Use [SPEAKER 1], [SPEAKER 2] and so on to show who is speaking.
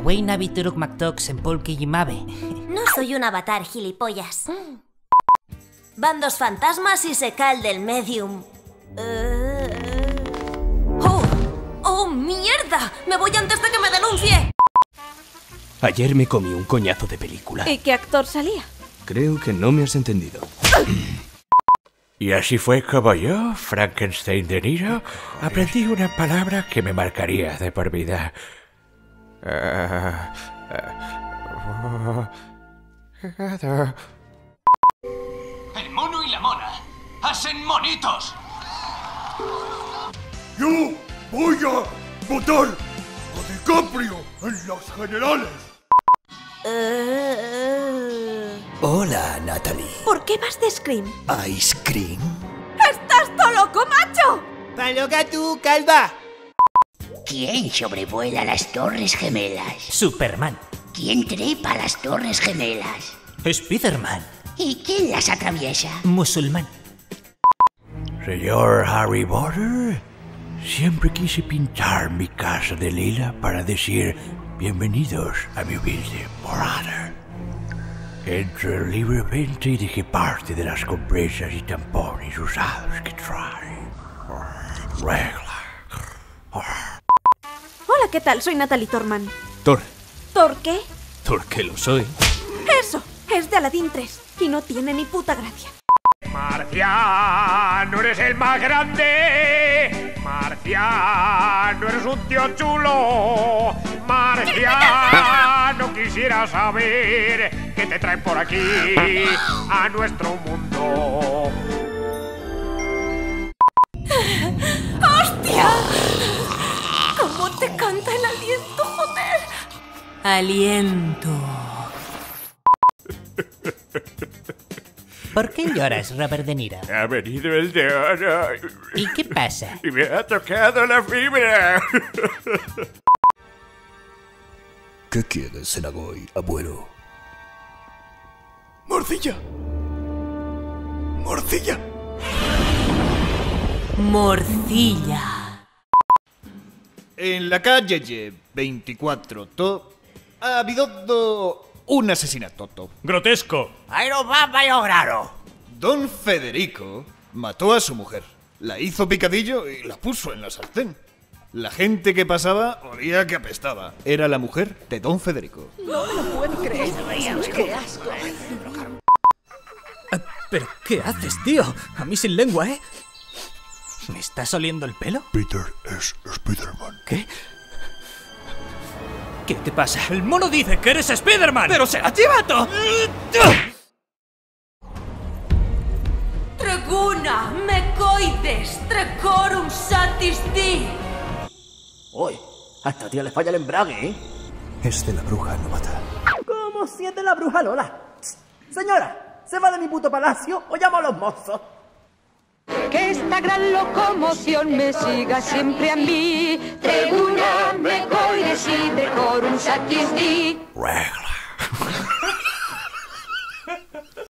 [SPEAKER 1] Wayna Vituruk McTox en Polky y Mabe.
[SPEAKER 2] No soy un avatar, gilipollas. Van dos fantasmas y se cae el del medium. ¡Oh, mierda! ¡Me voy antes de que me denuncie!
[SPEAKER 3] Ayer me comí un coñazo de película.
[SPEAKER 4] ¿Y qué actor salía?
[SPEAKER 3] Creo que no me has entendido.
[SPEAKER 5] Y así fue como yo, Frankenstein de Niro, aprendí una palabra que me marcaría de por vida.
[SPEAKER 6] El mono y la mona hacen monitos.
[SPEAKER 7] Yo voy a votar a DiCaprio en las generales.
[SPEAKER 8] Hola, Natalie.
[SPEAKER 4] ¿Por qué vas de Scream?
[SPEAKER 8] ¿Ice cream?
[SPEAKER 4] ¡Estás todo loco, macho!
[SPEAKER 9] ¡Tan loca tú, calva!
[SPEAKER 10] ¿Quién sobrevuela las Torres Gemelas?
[SPEAKER 1] Superman.
[SPEAKER 10] ¿Quién trepa las Torres Gemelas?
[SPEAKER 1] Spiderman.
[SPEAKER 10] ¿Y quién las atraviesa?
[SPEAKER 1] Musulmán.
[SPEAKER 5] Señor Harry Potter, siempre quise pintar mi casa de lila para decir bienvenidos a mi humilde morada. Entré libremente y dejé parte de las compresas y tampones usados que trae. Regla.
[SPEAKER 4] Hola, ¿qué tal? Soy Natalie Torman.
[SPEAKER 3] Thor.
[SPEAKER 4] ¿Thor qué?
[SPEAKER 3] ¿Por qué lo soy?
[SPEAKER 4] Eso, es de Aladdin 3 y no tiene ni puta gracia.
[SPEAKER 11] Marciano, eres el más grande. Marciano, eres un tío chulo. Marciano, quisiera saber qué te traen por aquí a nuestro mundo.
[SPEAKER 4] ¡Hostia! ¿Cómo te canta el aliento, joder?
[SPEAKER 1] Aliento. ¿Por qué lloras, Robert De Niro?
[SPEAKER 5] Ha venido el de oro.
[SPEAKER 1] ¿Y qué pasa?
[SPEAKER 5] Y me ha tocado la fibra.
[SPEAKER 8] ¿Qué quieres, Senagoy, abuelo?
[SPEAKER 7] ¡Morcilla! ¡Morcilla!
[SPEAKER 1] Morcilla.
[SPEAKER 12] En la calle 24 ha habido un asesinato.
[SPEAKER 11] Grotesco.
[SPEAKER 12] Don Federico mató a su mujer, la hizo picadillo y la puso en la sartén. La gente que pasaba olía que apestaba. Era la mujer de Don Federico.
[SPEAKER 9] No me lo puedo creer. ¡Qué asco!
[SPEAKER 3] ¿Pero qué haces, tío? A mí sin lengua, ¿eh? ¿Me estás oliendo el pelo?
[SPEAKER 7] Peter es Spiderman.
[SPEAKER 3] ¿Qué? ¿Qué te pasa? ¡El mono dice que eres Spiderman! ¡Pero será chivato!
[SPEAKER 2] Treguna, mecoides, trecorum satis di.
[SPEAKER 9] Uy, a esta tía le falla el embrague, ¿eh?
[SPEAKER 8] Es de la bruja novata.
[SPEAKER 9] ¿Cómo si es de la bruja Lola? Señora, ¿se va de mi puto palacio o llamo a los mozos?
[SPEAKER 13] Que esta gran locomoción me siga siempre a mí. Treguna, mecoides y decorum satis di.
[SPEAKER 5] Regla.